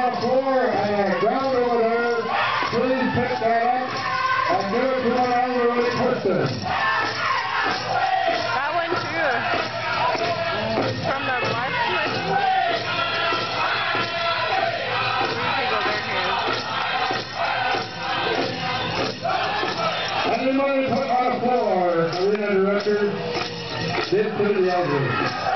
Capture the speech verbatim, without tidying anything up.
on the floor and a ground over there. Please pick that up and give it to one unruly person. That one too. From the left, I think. Anybody put on the floor, arena director, did put it the elbow.